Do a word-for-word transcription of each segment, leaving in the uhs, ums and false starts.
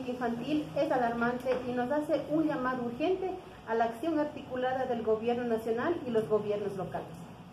crónico-infantil es alarmante y nos hace un llamado urgente a la acción articulada del Gobierno nacional y los gobiernos locales.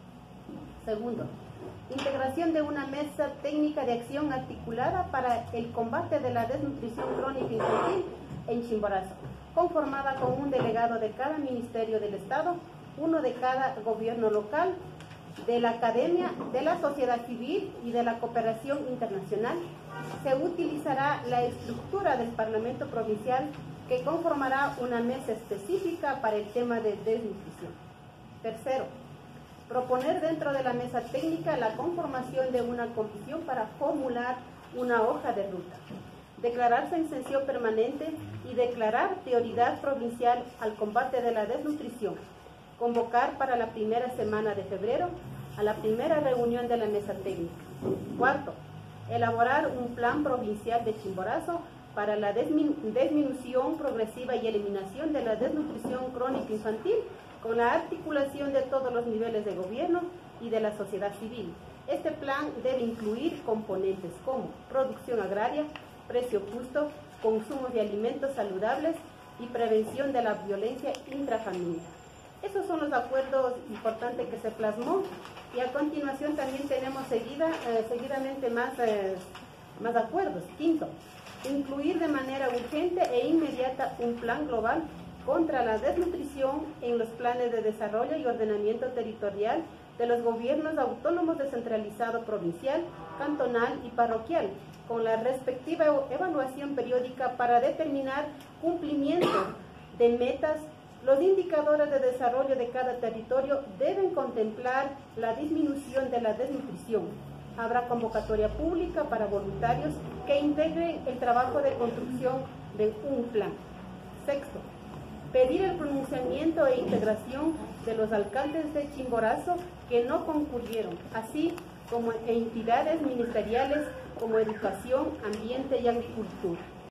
Segundo, integración de una mesa técnica de acción articulada para el combate de la desnutrición crónica infantil en Chimborazo, conformada con un delegado de cada ministerio del Estado, uno de cada gobierno local, de la academia, de la sociedad civil y de la cooperación internacional. Se utilizará la estructura del Parlamento Provincial, que conformará una mesa específica para el tema de desnutrición. Tercero, proponer dentro de la mesa técnica la conformación de una comisión para formular una hoja de ruta, declararse en sesión permanente y declarar prioridad provincial al combate de la desnutrición, convocar para la primera semana de febrero a la primera reunión de la mesa técnica. Cuarto, elaborar un plan provincial de Chimborazo para la disminución progresiva y eliminación de la desnutrición crónica infantil, con la articulación de todos los niveles de gobierno y de la sociedad civil. Este plan debe incluir componentes como producción agraria, precio justo, consumo de alimentos saludables y prevención de la violencia intrafamiliar. Esos son los acuerdos importantes que se plasmó, y a continuación también tenemos seguida, eh, seguidamente más, eh, más acuerdos. Quinto, incluir de manera urgente e inmediata un plan global contra la desnutrición en los planes de desarrollo y ordenamiento territorial de los gobiernos autónomos descentralizado provincial, cantonal y parroquial, con la respectiva evaluación periódica para determinar cumplimiento de metas. Los indicadores de desarrollo de cada territorio deben contemplar la disminución de la desnutrición. Habrá convocatoria pública para voluntarios que integren el trabajo de construcción de un plan. Sexto, pedir el pronunciamiento e integración de los alcaldes de Chimborazo que no concurrieron, así como entidades ministeriales como Educación, Ambiente y Agricultura.